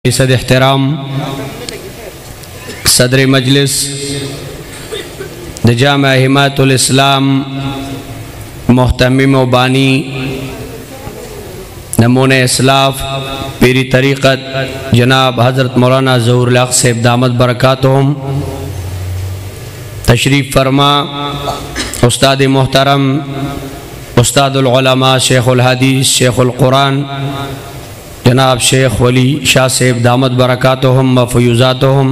صد احترام صدر مجلس جامع ہدایت الاسلام محتمم و بانی نمونہ اسلاف پیری طریقت جناب حضرت مولانا ظہور صاحب دامت برکاتہم، تشریف فرما استاد محترم استاد العلماء شیخ الحدیث شیخ القرآن جناب شیخ ولی شاہ صاحب دامت برکاتہم و فیوزاتہم،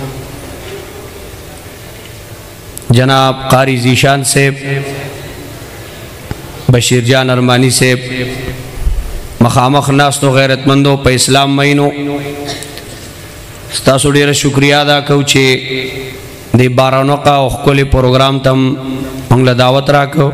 جناب قاری ذیشان صاحب، بشیر جان ارمانی صاحب، مخامخ ناستو غیرت مندو پا اسلام مینو ستاسو دیر شکریہ دا کوچے دی بارانو کا اخکولی پروگرام تم منگل دعوت راکو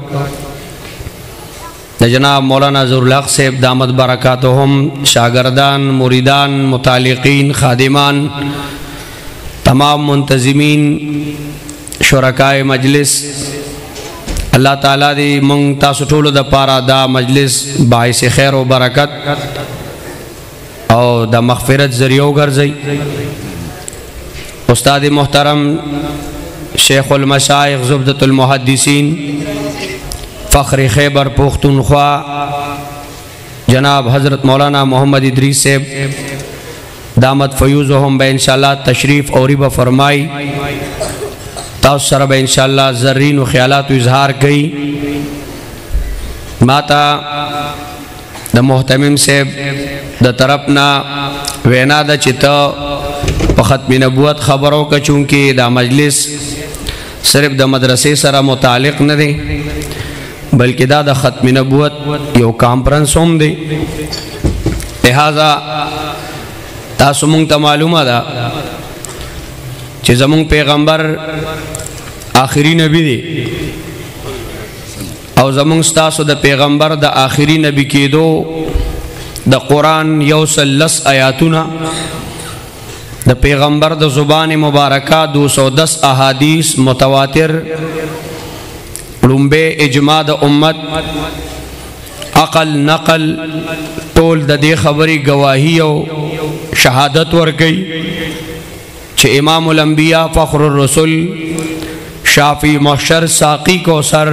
جناب مولانا ظہور صاحب دامت برکاتہم، شاگردان مریدان متعلقین خادمان تمام منتظمین شرکائے مجلس، اللہ تعالیٰ دی منگ تاسو ټولو دا پارا دا مجلس باعث خیر و برکت او دا مغفرت ذریعہ گرزئی۔ استاد محترم شیخ المشائخ زبدۃ المحدثین فخر خیبر پختونخوا جناب حضرت مولانا محمد ادریس صاحب دامت فیوزہم بے انشاءاللہ تشریف اوری بفرمائی، تاؤ سر بے انشاءاللہ زرین و خیالات و اظہار کئی۔ ماتا دا محتمم صاحب دا طرفنا وینا دا چتا پا ختم نبوت خبروں کا چونکہ دا مجلس صرف دا مدرسے سر متعلق نہ دے بلکہ دا ختم نبوت یو کانفرنس ہم دے، لہذا تاسو مونگ تا معلومہ دا چی زمونگ پیغمبر آخری نبی دے او زمونگ ستاسو دا پیغمبر دا آخری نبی کی دو دا قرآن یوسل لس آیاتونا دا پیغمبر دا زبان مبارکہ 210 احادیث متواتر لنبے اجماع دا امت عقل نقل طول دا دے خبری گواہی و شہادت ورگئی چھے امام الانبیاء فخر الرسول شافی محشر ساقی کو سر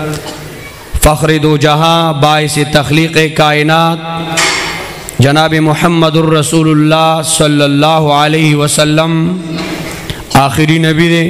فخر دو جہاں باعث تخلیق کائنات جناب محمد الرسول اللہ صلی اللہ علیہ وسلم آخری نبی دے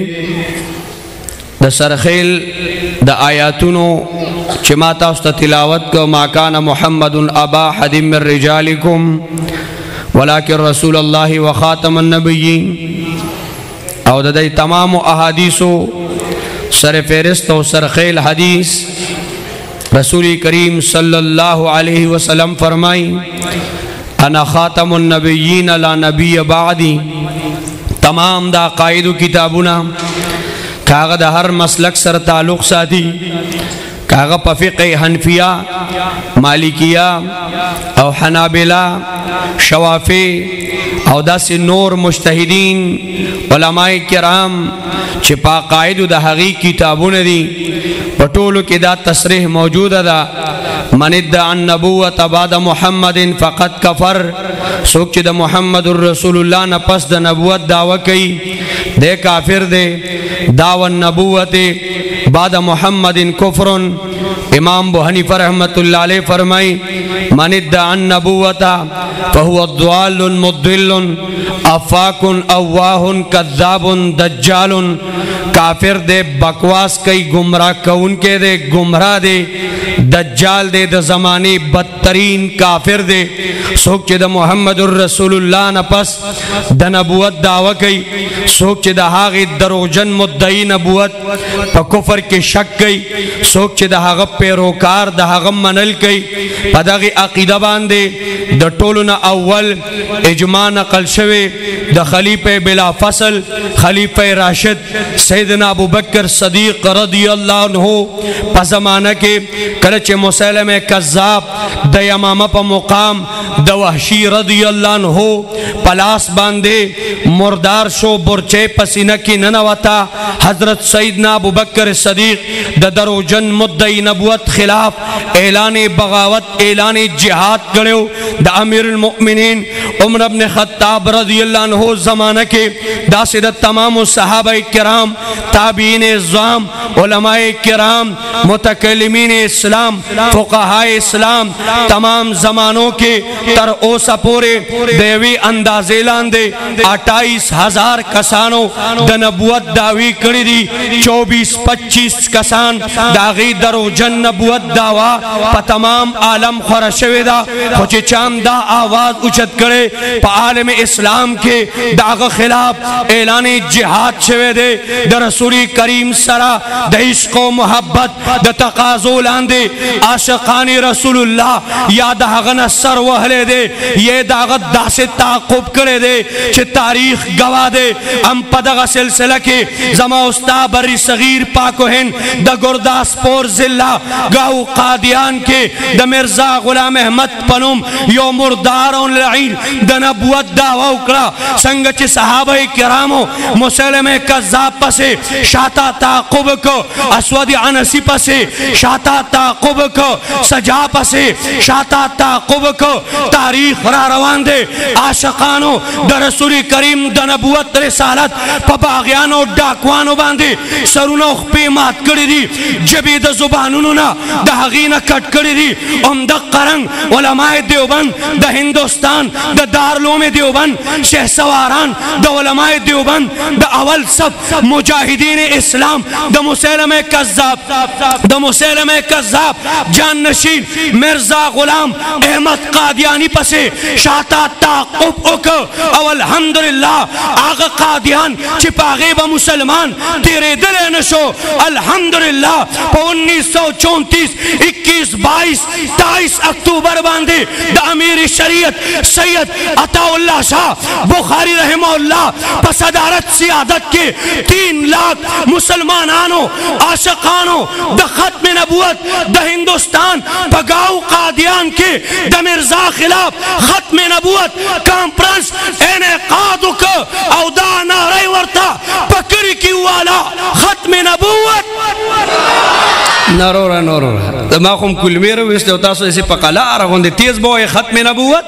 دا سرخیل دا آیاتونو چماتا استا تلاوت کو ما کان محمد ابا حد من رجالکم ولیکن رسول اللہ و خاتم النبیین او دا دی تمام احادیثو سر فہرست و سرخیل حدیث رسول کریم صلی اللہ علیہ وسلم فرمائی انا خاتم النبیین لا نبی بعدی۔ تمام دا قائد و کتابنا کاغذ دا ہر مسلک سر تعلق ساتھی کاغذ پا فقہ حنفیہ مالکیہ او حنابلہ شوافی او دا سی نور مجتہدین علماء کرام چھپا قائد دا حقیق کتابون دی پٹولو کی دا تصریح موجود دا من ادعا النبوت بعد محمد فقط کفر، سوک چی دا محمد الرسول اللہ نپس دا نبوت دعوی کئی دے کافر دے، دعوی النبوت بعد محمد کفر۔ امام ابو حنیفہ رحمت اللہ علیہ فرمائی من ادعا النبوت فہو الضوال مضل افاق اواہ کذاب دجال، کافر دے بکواس کئی گمراہ کون کے دے گمراہ دے دجال دے دا زمانے بدترین کافر دے، سوک چی دا محمد الرسول اللہ نپس دا نبوت دعوی کئی، سوک چی دا حاغی دروجن مدعی نبوت پا کفر کے شک کئی، سوک چی دا حاغ پیروکار دا حاغ منل کئی پا داغی عقیدہ باندے دا ٹولنا اول اجماع نقل شوے دا خلیفہ بلا فصل خلیفہ راشد سیدنا ابو بکر صدیق رضی اللہ عنہ پا زمانہ کے کله چې مسلمه کذاب د یمامه په مقام د وحشی رضی الله عنه پلاس باندې مردار شو، برچه پسینه کې ننوتا. حضرت سیدنا ابوبکر صدیق د دروجن مدعی نبوت خلاف اعلان بغاوت، اعلان جہاد کړو. د امیر المؤمنین عمر بن خطاب رضی اللہ عنہ زمانہ کے داسې د تمام صحابہ کرام، تابعین اعظام، علماء کرام، متکلمین اسلام، فقہاء اسلام، تمام زمانوں کے تر اوسا پورے دیوی اندازے لاندے 28,000 کسانوں د نبوت دعوی کړی دی. 24-25 کسان داغی دروجن نبوت دعوا په تمام عالم خورا شوی دا. خو چې چام دا آواز اوچت کړي په عالم اسلام کې داغه خلاف اعلان جهاد شوی دی. د رسول کریم سره د عشق و محبت د تقاضو لاندې عاشقان رسول الله یا داغه نصر وهله دی، یہ داغه داسې تعقب کړي دی چې تاریخ گواه دی. هم په دغه سلسله کې زما استاد بری صغیر پاک و هند د گرداسپور ضلع گاو قادیان کې د مرزا غلام احمد پنوم یو مردار و لعین د نبوت دعوی وکړه. څنګه چې صحابه کرامو مسلمه کذاب پسې شاته تعقب کو، اسود عنسی پسې شاته تعقب کو، سجا پسې شاته تعقب کو. تاریخ را روان دی. عاشقانو د رسول کریم د نبوت رسالت په باغیانو ډاکوانو باندې سرونه خپې مات کړي دي، جبې د زبانونو نه د هغې نه کټ کړي دي. همدغه رنګ علماء دیوبند د هندوستان د دارالعلوم دیوبند، شیخ سواران د علماء دیوبند د اول صف مجاہدین اسلام د مسلمه کذاب جان نشین مرزا غلام احمد قادیانی پسے شاتا تعقب وکړ. او الحمدللہ آغا قادیان چې پاغې به مسلمان تیرېدلی نشو. الحمدللہ په 1934 21 22 23 اکتوبر باندې د امیر شریعت سید عطا اللہ شاہ بخاری رحمہ اللہ په صدارت سیادت کې 3 لاکھ مسلمانانو عاشقانو د ختم نبوت د ہندوستان په گاو قادیان کې د مرزا خلاف ختم نبوت کانفرنس انعقاد وکړ او دا نعره ورته پکړی کی والا ختم نبوت. نورورا ما خو کلمې راوستو تاسو یې په قلاره غوندې تیز به ختم نبوت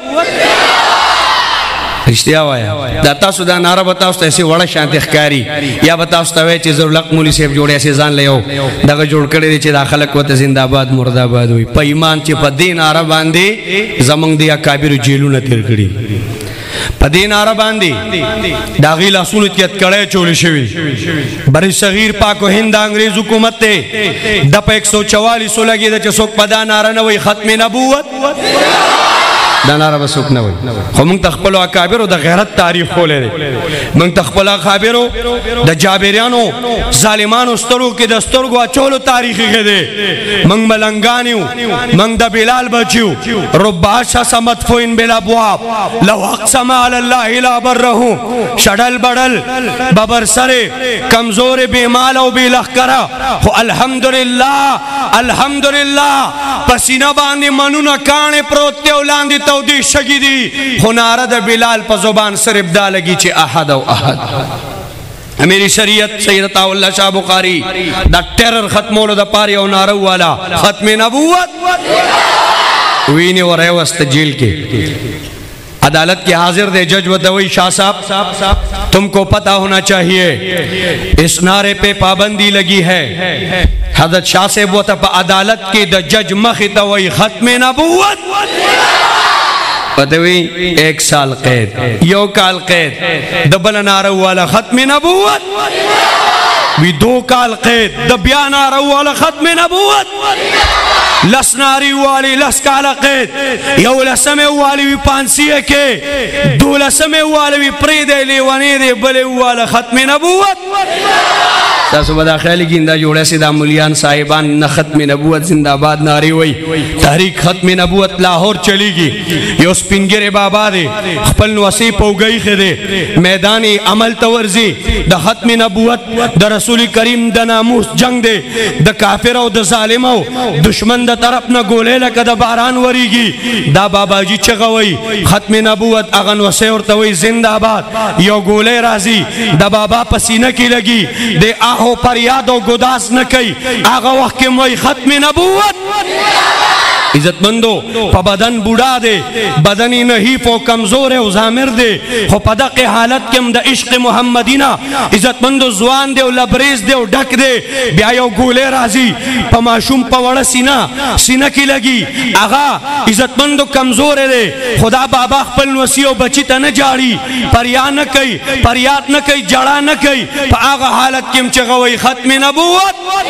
رښتیا وایا. دا تاسو دا نعره به تاسو ته یې وړه شانتې ښکاري یا به تاسو ته وایي چې زرلق مولي صاحب جوړی اسې ځان له یو دغه جوړ کړی دی چې دا خلک ورته زنده‌باد مرده‌باد وایي. په ایمان چې په دې نعره باندې زموږ د اکابرو جیلونه تېر کړي، په دې نعره باندې د هغې لاسونو کې هتکړۍ چولې شوي. بر صغیر پاک و هند د انګریز حکومت دی د په 144 لګېده چې څوک په دا نعره نه وایي ختم نبوت، دا نعره به څوک نه وایي. خو موږ ته خپلو اکابرو د غیرت تاریخ خولی دی. موږ ته خپلو اکابرو د جابریانو ظالمانو سترګو کې د سترګو اچولو تاریخ ایښی دی. موږ ملنګان یو، موږ د بلال بچ یو. رب اشخص مدفوع بالابواب لو اقسم علی الله لا بره. شډل بډل ببر سره کمزور بے مال او بے لښکره، خو الحمدلله الحمدلله پسینه باندې منونه کاڼې پروت دی او لاندې تودې شګې دي. خو نعره د بلال په زبان صرف دا لګي چې احد او احد. امیر شریعت سید عطا اللہ شاہ بخاری دا ٹیرر ختمولو دا پاری او نعره والا ختم نبوت وینی ورائے وست جیل کے عدالت کے حاضر دے جج ودوئی شاہ صاحب تم کو پتہ ہونا چاہیے اس نعرے پہ پابندی لگی ہے. حضرت شاہ صاحب وطا پا عدالت کی دا جج مخی دوئی ختم نبوت پتوی 1 سال قید، یو کال قید. دبل نعرہ والا ختم نبوت وی 2 کال قید. دبیا نعرہ والا ختم نبوت لس ناری والی 10 کال قید. یو لسم والی وی پانسیه کے، 2 لسم والی وی پرید لیوانی دے بلے والا ختم نبوت. تاسو به دا خیال کې دا جوړه سي دا مولیان صاحبان نه ختم نبوت زندہ باد ناری وای تحریک ختم نبوت لاہور چلیږي یو سپینګره بابا دې خپل نوسی پوګی خره میدان عمل تورزی د ختم نبوت د رسول کریم د ناموس جنگ دې د کافر او د ظالم او دشمن د طرف نه ګولې لکه د باران وریږي دا بابا جی چغوي ختم نبوت اغن وسی ورته وای زندہ باد یو ګولې راځي د بابا پسینه کې لګي د آهو پر یاد او گداس نہ کئی آغا وقت کے موئی ختم نبوت عزت مندو پا بدن بوڑا دے بدنی نحیف و کمزور ہے زامر دے خو پدق حالت کم دا عشق محمدینہ عزت مندو زوان دے و لبریز دے و ڈھک دے بیایو گولے رازی پا معشوم پا وڑا سینہ کی لگی آغا عزت مندو کمزور دے خدا بابا خپل نوسی و بچی تا نہ جاڑی پریاد نہ کئی پریاد نہ کئی جڑا نہ کئی پا آغا حالت کم چغوئی ختم نبوت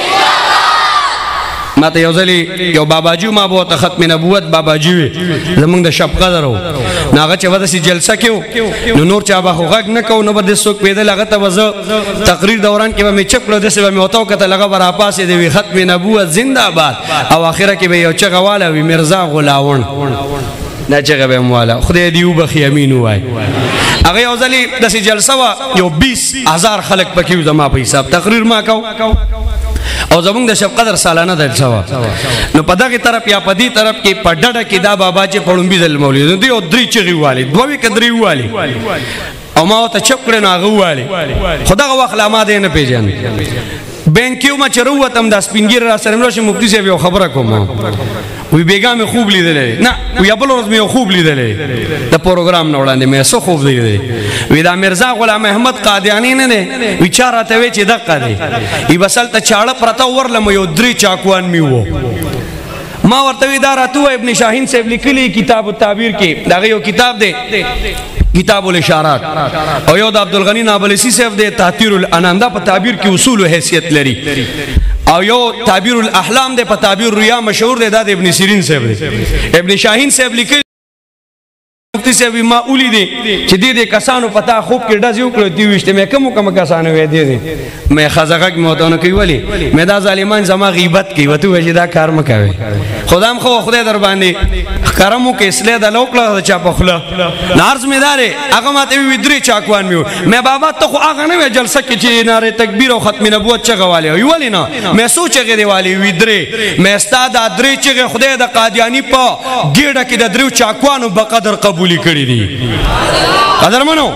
ما ته یو ځلی یو بابا جیو ما بوته ختم نبوت بابا جیو زمونږ د شب قدر و ناغه چې ودسې جلسه کېو نو نور چا به خو غږ نه کوو نو به د څوک پیدل هغه ته به زه تقریر دوران کې به مې چپ کړو داسې به مې ورته وکتل هغه به راپاسې دی وي ختم نبوت زنده باد او آخره کې به یو چغه واله وي مرزا غلاوڼ دا چغه به م واله خدای دې وبخي امین ووایي هغه یو ځلې داسې جلسه وه یو 20,000 خلک پکې وو زما په حساب تقریر ما کو او زمونږ د شب قدر سالانه جلسه وه نو په دغې طرف یا په دې طرف کې په ډډه کې دا بابا چې په لومبي ځل مولوي نو دوی او درې چغې ووالې دوه وې که درې ووالې او ما ورته چپ کړې نو هغه ووالې خو دغه وخت لا ما دی نه پېژاند بینکیو ما چې راووتم دا سپین ږیری را سره مې راشه مفتی صاحب یو خبره کوم وی بیگا مې خوب لیدلی نه وی بل ورځ مې یو خوب لیدلی د پروګرام نه وړاندې مې څه خوب لیدلی وی دا مرزا غلام احمد قادیانی نه دی وی چا راته وی چې دقه دی وی بس هلته چاړه پرته ورلم یو 3 چاقوان مې وو ما ورته وی دا راته ووایه ابن شاهین صاحب لیکلی کتاب التعبیر کې د هغه یو کتاب دی کتاب الاشارات او یو د عبدالغنی نابلسی صاحب دی تحتیر الانام دا په تعبیر کې اصول و حیثیت لري او یو تعبیر الاحلام دے پا تعبیر ریا مشہور دے دا دے ابن سیرین صاحب دے ابن شاہین صاحب لکھے مفتی صاحب ما اولی دے چی دے دے کسانو پتا خوب کی ڈازی اکلو دیوشتے میں کم کسانو ہوئے دے دے میں خزاقک میں ہوتا ہوں کوئی ولی میں دا ظالمان زما غیبت کی و تو وجہ دا کار مکاوے خدام خو خدای در باندے کرمو کے اسلے دا لوکلا دا چا پخلا نارز میں دارے اگا ماتے بھی ودری چاکوان میں ہو میں بابا تو خو آگا نوے جلسہ کی چی نارے تکبیر و ختم نبوت چگا والے ہوئی ولی نا میں سوچے گے دے والی ودری میں استاد آدری چگے خدای دا قادیانی پا گیڑا کی دا دریو چاکوانو بقدر قبولی کری دی قدر منو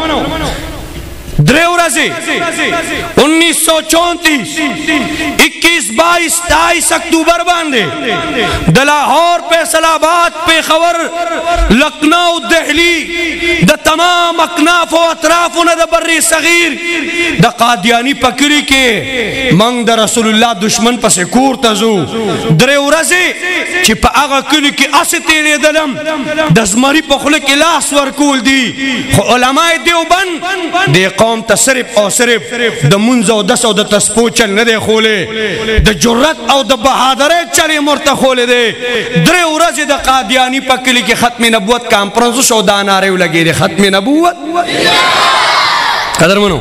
دریو رزی 1934 21 22 23 اکتوبر باندے دلاہور فیصل آباد پیخور لکھنؤ دہلی دا تمام اکناف و اطراف دا بر صغیر دا قادیانی پکری کے منگ دا رسول اللہ دشمن پس کور تزو دریو رزی چی پا آغا کلی کی اسی تیلے دلم دزماری پخلک الاس ورکول دی علماء دیوبند دے قوم تا صرف او صرف دا منز او دس او دا تسپو چل ندے خولے دا جرت او دا بہادرے چلی مرتا خولے دے درے ورز دا قادیانی پکلی کی ختم نبوت کانفرنس شو دانارے لگے دے ختم نبوت قدر منو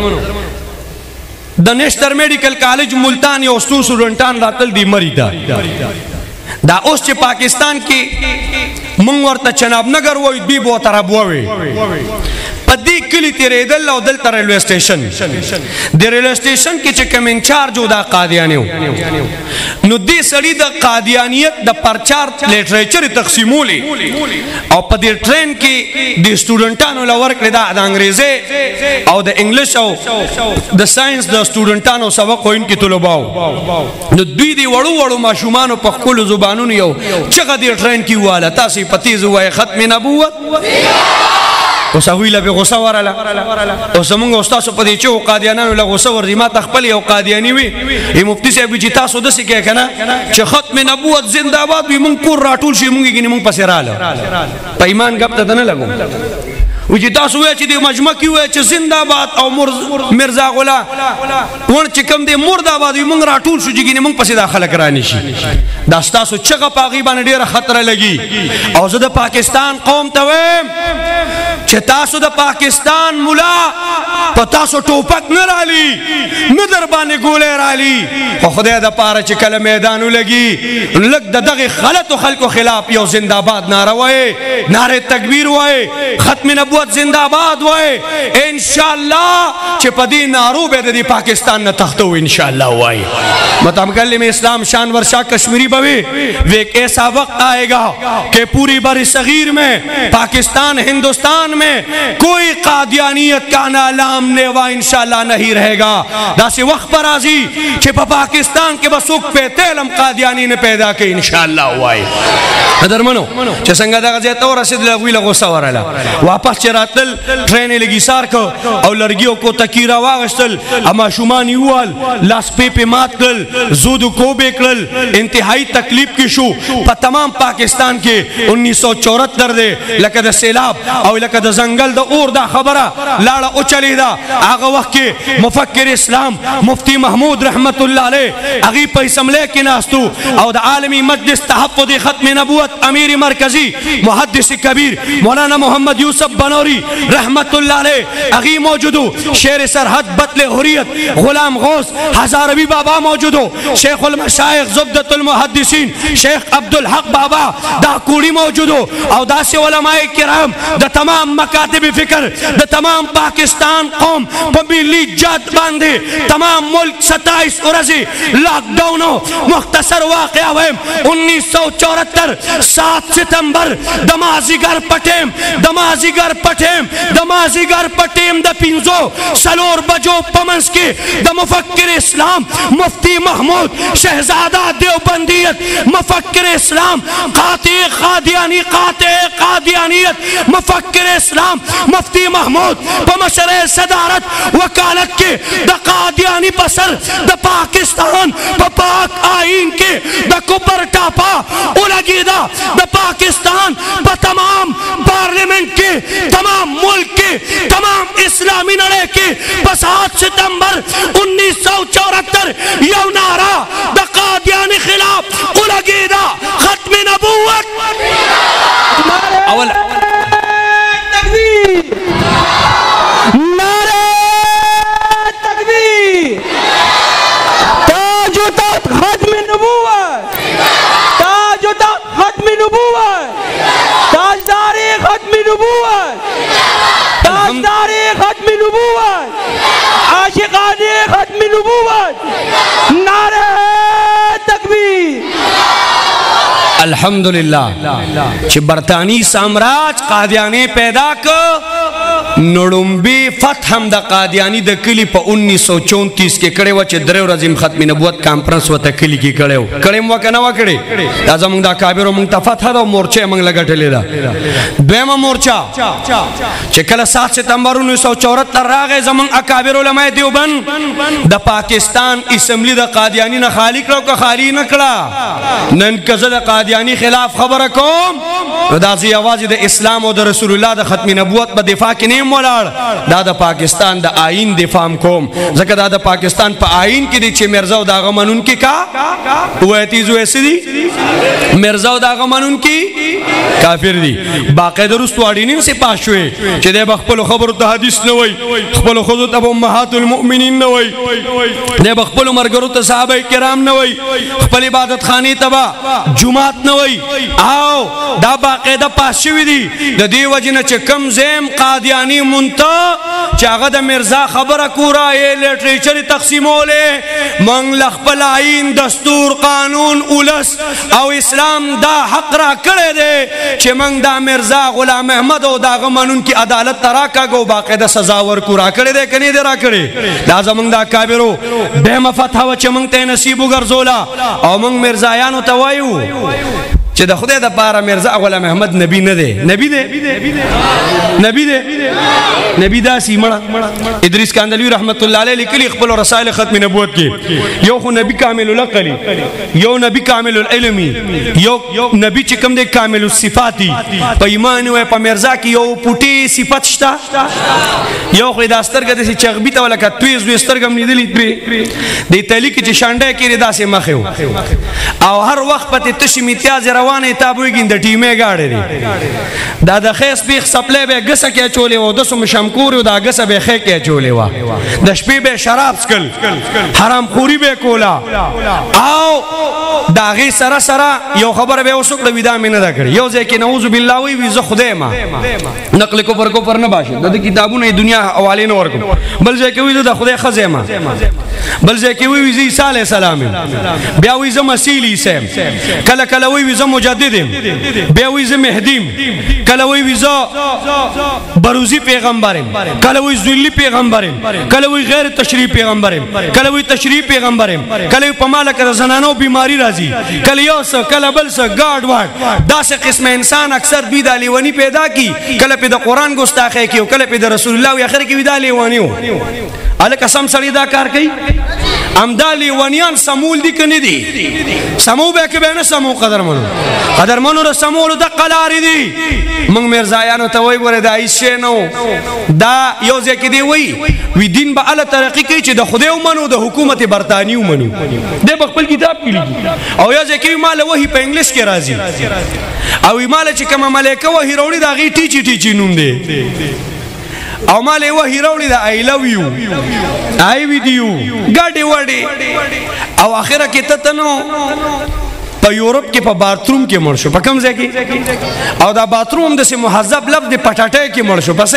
دا نیشتر میڈیکل کالج ملتان یا استو سوڈنٹان راتل دی مری دا اس چی پاکستان کی منگورتا چناب نگر وی بی بوتر ابووی پدی کلی تیرے دل او دل تر ریلوے اسٹیشن دی ریلوے اسٹیشن کی چکم انچارج ہو دا قادیانیو نو دی سڑی دا قادیانیت دا پرچار لیٹریچر تقسیمو لی او پا دی ٹرین کی دی اسٹوڈنٹانو لورک لی دا انگریزے او دا انگلش او دا سائنس دا اسٹوڈنٹانو سبق ان کی طلباو نو دی وڑو وڑو معشومانو پا کل زبانون یو چگہ دی ٹرین کی والا تاسی پتیز ہوئے ختم نبوت اوس هغوی له به غصه ورله اوس زمونږ استاسو په دې چې و قادیانانو له غصه ورځي ما ته خپل یو قادیاني وي ای مفتی صاحب وي چې تاسو داسې کوئ که نه چې ختم نبوت زنده آباد وي مونږ کور راټول شي مونږ یې ګینې مونږ پسې راله په ایمان ګپ ته نه لګو وی چې تاسو وایئ چې د مجمع کې وایئ چې زنده آباد او مرزا غلا ور چې کوم دی مرد آباد وي مونږ راټول شو چې ګینې مونږ پسې دا خلک رانشي دا ستاسو چغه په هغې باندې ډېره خطره لګي او زه د پاکستان قوم ته وایم چې تاسو د پاکستان مولا په تاسو ټوپک نه رالی نه در باندې ګولې رالی، خو خدای د پاره چې کله میدان ولګي لږ د دغه غلطو خلکو خلاف یو زنده باد نعره وایي، نعره تکبیر وایي، ختم نبوت زنده باد وایي. ان شاء الله چې په دې نارو به د پاکستان نه تختو ان شاء الله وایي. متکلم اسلام شان ورشا کشمیری بوی وہ ایک ایسا وقت آئے گا کہ پوری بر صغیر میں پاکستان ہندوستان میں کوئی قادیانیت کا نالام نیوا انشاءاللہ نہیں رہے گا. داسی وقت پر آزی چھپا پاکستان کے بسوک پہ تیلم قادیانی نے پیدا کی انشاءاللہ ہوائی. ادھر منو چھے سنگا دا غزیتا و رسید لغوی لغو سوارلا واپس چراتل ٹرینے لگی سار کو او لرگیوں کو تکیرہ واغشتل اما شمانی ہوال لاس پے پہ مات کل زودو کو بیکل انتہائی تکلیف کی شو پا تمام پاکستان کے 1974 دے لکہ دا سیلاب او لکہ دا زنگل دا اور دا خبرہ لاڑا اچلی دا آغا وقت کے مفکر اسلام مفتی محمود رحمت اللہ علیہ اغی پہ اسملے کی ناستو او دا عالمی مجلس تحفظ ختم نبوت امیر مرکزی محدث کبیر مولانا محمد یوسف بنوری رحمت اللہ علیہ اغی موجودو شیر سرحد بطل حریت غلام غوث ہزاروی بابا موجودو شیخ المشایخ زبدت المحدثین شیخ عبدالحق بابا دا کوڑی موجودو او دا سے علماء کرام دا تمام مکاتب فکر دا تمام پاکستان قوم پمیلی جات باندے تمام ملک 27 ارزی لاک ڈاؤنو مختصر واقعہ ہوئے 1974 7 ستمبر دمازیگر پٹیم دا پینزو سلور بجو پمنس کے دا مفکر اسلام مفتی محمود شہزادہ دیوبندیت مفکر اسلام قاطع قادیانیت مفکر اسلام مفتی محمود بمشر صدارت وکالت کے دا قادیانی پسر دا پاکستان با پاک آئین کے دا کبر ٹاپا اولگی دا پاکستان با تمام پارلیمنٹ کے تمام ملک کے تمام اسلامی نڑے کے بس 8 ستمبر 1974 یو نارا دا قادیانی خلاف اولگی دا ختم نبوت اول تکبیر نعرہ تکبیر تاج و تخت ختم نبوت تاج و تخت ختم نبوت تاجدار ختم نبوت تاجدار ختم نبوت عاشقان ختم نبوت نعرہ تکبیر. الحمدللہ چھ برطانی سامراج قادیانی پیدا کو نڑنبی فتح ہم دا قادیانی دا کلی پا 1934 کے کڑے وچے دریو رزیم ختم نبوت کانفرنس و تا کلی کی کڑے ہو کڑے موقع نوا کڑے دا منگ دا کابر و منگ تا فتح دا مورچے منگ لگا ٹھلے دا دویمہ مورچہ چکل 7 ستمبر 1974 راغے زمان اکابر علماء دیوبند دا پاکستان اسمبلی دا قادیانی نا خالی کرو کا خالی نکڑا ننکزہ دا قادیانی خلاف خبر کوم دا زی آوازی دا اسلام و دا رسول اللہ دا ختم نبوت با دفاع کی نیم مولار دا پاکستان دا آئین دفاع کوم زکر دا پاکستان پا آئین کی دی چھے مرزا دا غمان ان کی کا وہ ایتیزو ایسی دی مرزا دا غمان ان کی کافر دی باقی درست وارینین سے پاس ہوئے چھے دے بخپل خبر تا حدیث نوئی خپل خضوط اب امہات المؤمنین نوئی دے بخپل مرگرو تا صحابہ کرام نوئی خپل عبادت خانی تبا جماعت نوئی آو دا باقی دا پاس شوی دی دا دی وجنہ چھے کم زیم قادیانی منتا چاگہ دا مرزا خبر کورا یہ لیٹریچر تقسیمو لے منگ لخپل آئین دستور قانون اولس او اسلام دا حق را کرے دے چھے منگ دا مرزا غلام احمد او دا غمانون کی عدالت تراکا گو باقی دا سزاور کورا کرے دے کنی دے را کرے لازا منگ دا کابرو بے مفتح و چھے منگ تے نصیبو گرزولا او منگ مرزایانو توائیو چھے دا خدای دا پارا مرزا غلام احمد نبی ندے نبی دے نبی دے نبی دا سی مڑا ادریس کاندلوی رحمت اللہ علیہ لکلی اقبل و رسائل ختم نبوت کے یو خو نبی کامل العقلی یو نبی کامل العلمی یو نبی چکم دے کامل الصفاتی پا ایمان ہوئے پا مرزا کی یو پوٹی صفت شتا یو خو دا سترگا دے سی چغبی تا والا کتویز دوی سترگم نیدلی دی تلی کی چی شانڈے کی ردا سے مخیو او ہر وقت پا تی تشی میتیاز روانې تابویږي د ټیمې گاډي دی دا د خیس پیخ سپلې به ګسه کې چولې و د سم شمکور دا ګسه به خې کې چولې و د شپې به شراب سکل حرام خوري به کولا او دا غي سره سره یو خبر به وسوک د ودا مینه دا کړ یو ځکه نعوذ بالله وی زه خدای ما نقل کوپر نه باشه د کتابونو دنیا حواله نه ورکو بل ځکه وی د خدای خزیمه بل ځکه وی عیسی علی السلام بیا وی زه مسیح سم کله کله وی زه مجدد بیا وی زه مهدیم کله وی زه بروزی پیغمبرم کله وی ذلی پیغمبرم کله وی غیر تشریع پیغمبرم کله وی تشریع پیغمبرم کله په مالک د زنانو بیماری راځي کله یو څه کله بل څه گاډ واډ داسې قسم انسان اکثر دوی د لیونی پیدا کی کله په د قران ګستاخی کی کله په د رسول الله اخر کې ودا لیونی و الک قسم سړی دا کار کوي امدالی ونیان سمول دی کنی دی سمو بے که بے نه سمو قدرمنو را سمولو دا قلاری دی منگ مرزایانو تا وی بوره دا ایشه نو دا یو زیکی دی وی دین با علا ترقی کئی چه دا خودیو منو دا حکومت برطانیو منو دی بخپل کتاب کی لگی او یا زیکی مال وحی پا انگلیس کے رازی او مال چه کما ملیکه وحی روڑی دا غی ٹیچی نوم دی او مال وحی روڑی دا I love you I with you گاڑی وڑی او آخرہ کی تتنو پا یورپ کے پا باتروم کے مرشو پا کم زی کی او دا باتروم دا سی محذب لفظ دی پٹاٹے کی مرشو پس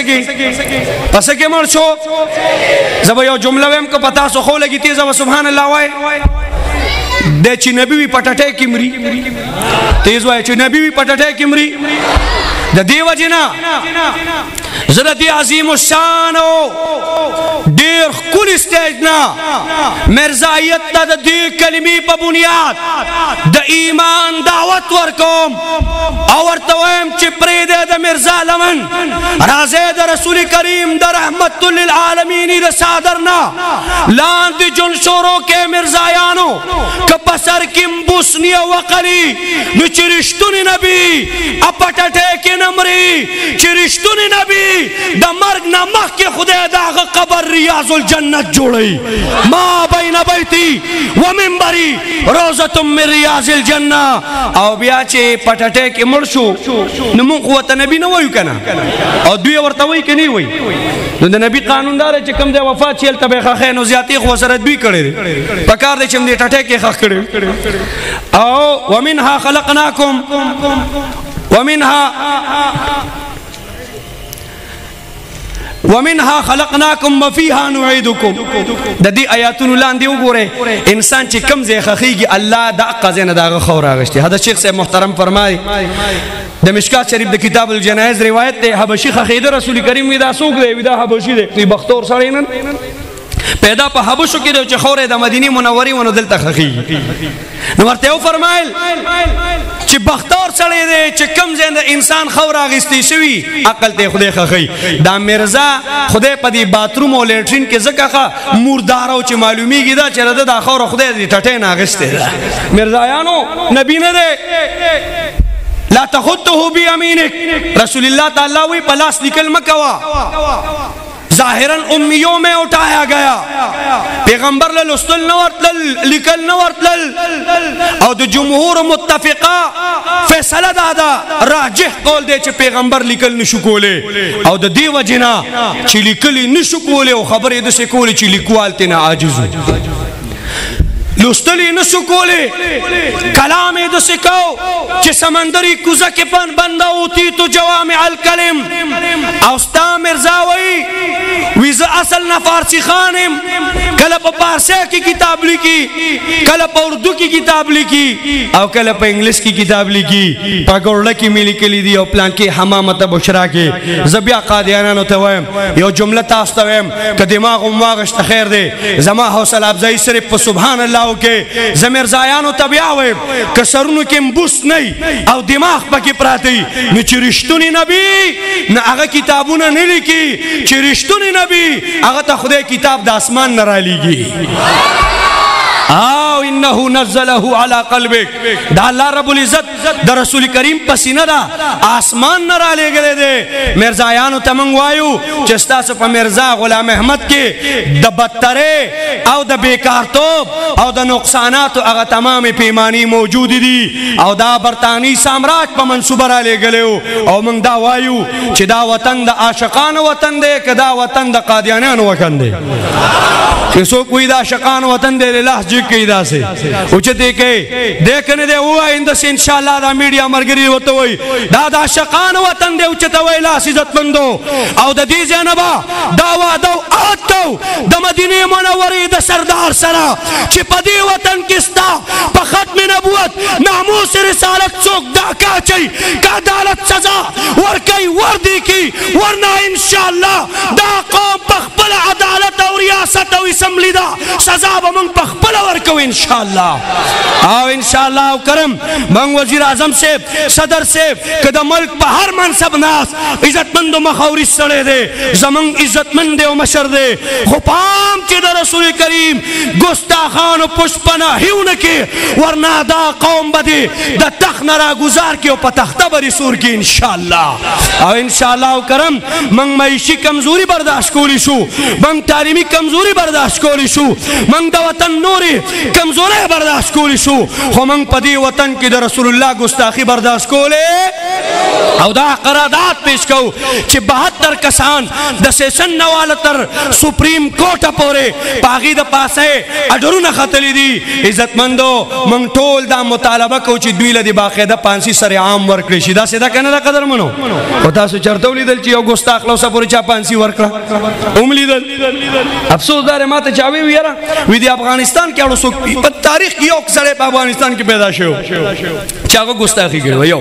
کی مرشو زبا یو جملہ ویم کو پتا سو خو لگی تیزا و سبحان اللہ وائے دے چی نبی وی پٹاٹے کی مری تیز وائے چی نبی وی پٹاٹے کی مری دا دیو جنا زردی عظیم الشانو دیر کل اسٹیجنا مرزایت دا دی کلمی پا بنیاد دا ایمان دعوت ورکوم اور تویم چی پریدے دا مرزا لمن رازے دا رسول کریم دا رحمت للعالمینی دا سادرنا لاند جن شورو کے مرزایانو کپسر کم بوسنی وقلی نو چرشتونی نبی اپٹٹے کی نمری چرشتونی نبی دا مرگ نمخ کے خدا دا قبر ریاض الجنت جوڑی ما بین بیتی و منبری روزتم من ریاض الجنہ او بیا چے پٹھٹے کے مرشو نمون قوت نبی نویو کنا او دوی ورطوئی کنی وی دا نبی قانون دار ہے چے کم دے وفات چیل تبے خاخین و زیادی خوصرت بھی کرے دے پکار دے چم دے ٹھٹے کے خاخ کرے او ومنها خلقناکم ومنها خلقناکم وفیها نعیدکم دا دی آیاتون لاندی وگورے انسان چی کم زی خخیگی اللہ دا اقا زین دا غخور آگشتی حضرت شیخ سے محترم فرمائی دا مشکات شریف دا کتاب الجنائز روایت دے حبشی خخید رسول کریم ویدہ سوک دے ویدہ حبشی دے تی بختور سرینن پیدا پا حبشو کی دے چی خور دا مدینی منوری ونو دل تخخیگی نمارتے ہو فرمائل چی بختور سڑے دے چی کم زیندہ انسان خور آغستی شوی عقل تے خودے خخی دا مرزا خودے پا دی باتروم و لیٹرین کے زکا خوا موردارو چی معلومی گی دا چی رد دا خور خودے دی ٹھٹین آغستے دا مرزایانو نبی نے دے لا تخطہو بی امینک رسول اللہ تعالیٰ وی پلاس نکل مکوا ظاہراً امیوں میں اٹھایا گیا پیغمبر للستل نورتل لکل نورتل او دو جمہور متفقہ فیصلہ دادا راجح قول دے چے پیغمبر لکل نشو کولے او دو دیو جنا چی لکلی نشو کولے او خبر دو سے کولے چی لکوالتے نا آجزو لستلی نسو کولے کلام دو سکو چی سمندری کوزا کے پن بندہ ہوتی تو جوامع الکلم اوستا مرزاوی ویز اصل نا فارسی خانم کلپ پارسے کی کتاب لکی کلپ اردو کی کتاب لکی او کلپ انگلیس کی کتاب لکی پاکورڈا کی ملی کلی دی او پلان کی حمامت بشرا کی زبیا قادیانانو تویم یو جملہ تاستویم کہ دماغ امواغشت خیر دے زما حوصل افزائی صرف پا سبحان اللہ کے زمیر زایانو تبیاوے کہ سرونو کے مبوس نہیں او دماغ پا کی پراتی نو چی رشتونی نبی نا اگا کتابونا نلی کی چی رشتونی نبی اگا تا خدای کتاب دا اسمان نرالی گی آو انه نزله على قلبك دا اللہ رب العزت دا رسول کریم پسینہ دا آسمان نہ را لے گلے دے مرزایانو تمنگ وایو چستا سپا مرزا غلام احمد کے دا بدترے او دا بیکارتوب او دا نقصانات اغا تمام پیمانی موجود دی او دا برطانی سامراج پا منصوبہ را لے گلے او منگ دا وایو چی دا وطن دا عاشقان وطن دے کہ دا وطن دا قادیانیان وطن دے کسو کوئی دا عاشقان وطن دے للاح جگ کئی دا سے اچھتے کہ دیکھنے دے ہوا اندس انشاءاللہ دا میڈیا مرگری ہوتا ہوئی دا عاشقان وطن دے اچھتا ہوئی لاس عزت مندو او دا دی زینبا داوا دو آتو دا مدینی منوری دا سردار سرا چی پا دی وطن کستا پا ختم نبوت ناموس رسالت چوک دا کاچی کا عدالت سزا ورکی وردی کی ورنہ انشاءاللہ دا قوم پخپل عدالت و ریاست و اسمبلی دا سزا با منگ پخپل ورکو انشاءاللہ آو انشاءاللہ کرم منگ وزیر اعظم سے صدر سے کہ دا ملک پا ہر منصب ناس عزت مند و مخوری سڑے دے زمنگ عزت مند و مشر دے خپام چی دا رسول کریم گستاخان و پشپنا ہیونکی ورنہ دا قوم بدے دا تخت نرا گزار کی و پا تختہ بری سور کی انشاءاللہ او انشاءاللہ کرم منگ معیشی کمزوری برداشت کولی شو منگ تعلیمی کمزوری برداشت کولی شو منگ دا وطن نوری کمزوری برداشت کولی شو خو منگ پا دی وطن کی دا رسول اللہ گستاخی برداشت کولے او دا قرادات پیش کو چی 72 کسان دا سیشن نوالتر سپریم کورٹا پورے پاگی دا پاسے اڈرون خطلی دی عزت مندو منگ ٹول دا مطالبہ کو چی دویل دی باقیدہ پانسی سر عام ورکلی دا سیدہ کہنے دا قدر منو و تاسو چرتو لیدل چی او گستاخ لو سا پوری چا پانسی ورکلا ام لیدل افسوس دار ماتا چاوی ویرا وی دی افغانستان کیا اڑو سوک پت تاریخ کی اوک سڑے پا افغانستان کی پیدا شو چاگو گستاخی کرو یو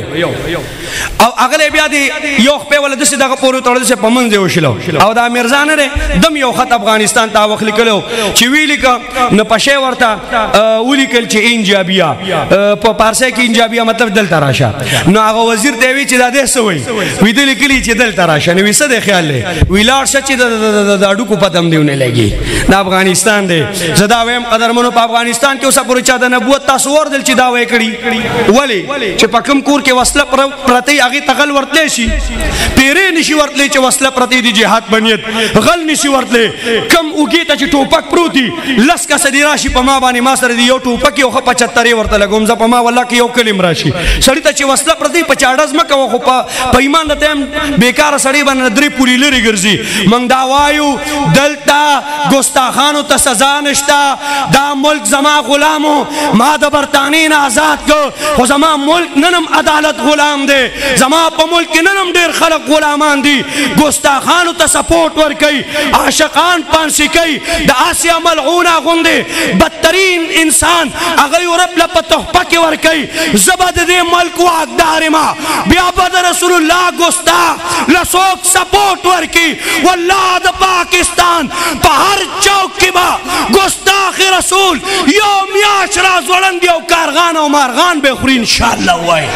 او اگلے بیا دی یوخ پہ والا دسی دا پوری توڑ دسی پا منزے ہوشلو او دا مرزان رے دم یو خط افغانستان تا وقت لکلو چی وی لکا نپشے ورتا اولی کل چی انجابیا پا پارسے کی انجابیا مطلب دل تراشا نو آغا وزیر تیوی چی دا دے سوئی وی دل کلی چی دل تراشا نوی سا دے خیال لے وی لار شا چی دا اڈو کو پتم دیونے لگی نا افغانستان دے زدا ویم قدر منو پا افغانستان کے اسا پوری چا دا نبوت تاسوار دل چی داوے کری ولی چی پا کم کور کے وصلہ پرتی آگی تغل ورتلے شی پیرے نشی ورتلے چی وصلہ پرتی دی جہاد بنیت غل نشی ورتلے کم اگی تا چی ٹوپک پروتی لس کا صدی راشی پا ما بانی ما سر دی یو ٹوپک یو خپا چتری ورتلے گمزا پا ما واللہ کی یو کلم راشی سڑی تا چی وصلہ پرتی پا چاڑز مکا و خپا پا ایمان دا تیم بیکار سڑی بان ندری پوری لری گرزی منگ داوائیو دلتا گستاخانو تا سزانشتا دا ملک زما غلامو ما دا برطانین آزاد کو خو زما ملک ننم عدالت غلام دے زما پا ملک ننم دیر خلق غلامان دی گستاخانو تا سپورٹ ورکی عاشقان پانسی کئی دا آسیا ملعونہ غندے بدترین انسان اگلی رب لپا تحپک ورکی زبد دے ملک واقدار ما بیا بد رسول اللہ گستاخ لسوک سپورٹ ورکی واللہ دا پاکستان پا ہر چوک کی با گستاخ رسول یوم یاشرا زولندی او کارغان او مارغان بے خوری انشاءاللہ ہوئے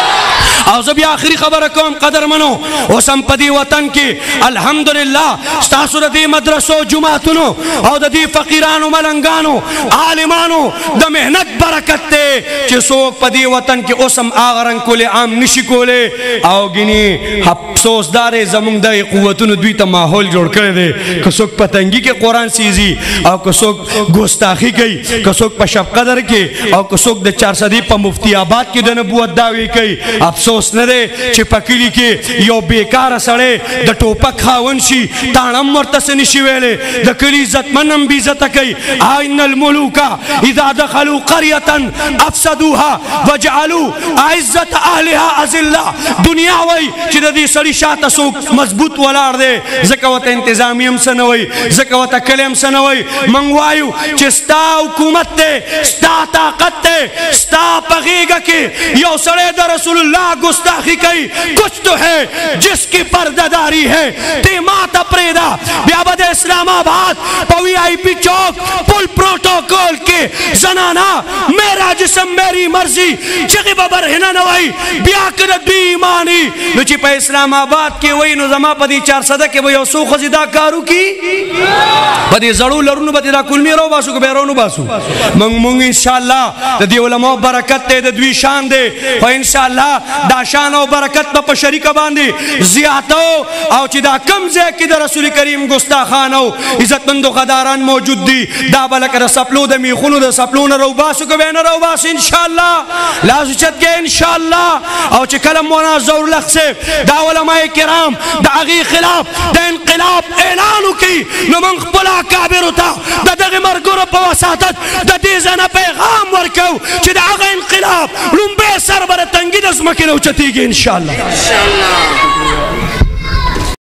او زبی آخری خبر کم قدر منو وسم پدی وطن کی الحمدللہ ستاسو دا دی مدرسو جماعتنو او دا دی فقیرانو ملنگانو عالمانو دا محنت برکت تے چی سوک پدی وطن کی اسم آغرن کولے عام نشی کولے او گنی افسوس دارے زمونگ دا قوتنو دوی تا ماحول جوڑ کرے دے کسوک پتنگی کے قرآن سیزی او کسوک گستاخی کئی کسوک پا شب قدر کے او کسوک دا 400 پا مفتی آباد کی دا نبوت داوی کئی افسوس ندے چی پکلی کے یو بیکار سڑے دا ٹوپک خاون شی تانم مرتسنی شویلے دا کلی عزت منم بیزت کئی آئین الملوکا اذا دخلو قریتا افسدوها وجعلو عزت اہلها ازلہ دنیا وی چی دا دی سڑی شاہ تسوک مضبوط ولار دے زکوت انتظامیم سنوی زکوت کلیم سنوی منگوائیو چی ستا حکومت دے ستا طاقت دے ستا پغیگا کے یو سڑے دا رسول اللہ گستاخی کئی کچھ تو ہے جس کی پردہ داری ہے تی ماتا پریدا بیابد اسلام آباد پوی آئی پی چوک پل پروٹوکول کے زنانا میرا جسم میری مرضی چگی ببر ہنا نوائی بیا کرد بی ایمانی نوچی پہ اسلام آباد کے وہی نظمہ پدی 400 کے وہی اسو خزیدہ کارو کی پدی زڑو لرونو پدی دا کلمی رو باسو کہ بیرونو باسو منگ انشاءاللہ دا دی علماء برکت دے دا دوی شان دے و انشاءاللہ دا شان و برکت پا شریکہ باندی زیادو او چی دا کمزے کی دا رسول کریم گستاخانو عزت مند و غداران موجود دی دا بلک دا سپلو دا میخونو دا سپلو نا رو باسو کہ بین رو باس انشاءاللہ لازو چت گئے انشاءاللہ او چی کلم مونا زور لخ سے دا علماء کرام دا اغی خلاف دا انقلاب اعلانو کی نمانخ پلا کابرو تا دا دغی مرگورو پا وساطت دا دیزانا پیغام ورکو چی دا اغی انقلاب لنبے سر بر تنگی دزمکی نو چتی گی انشاءاللہ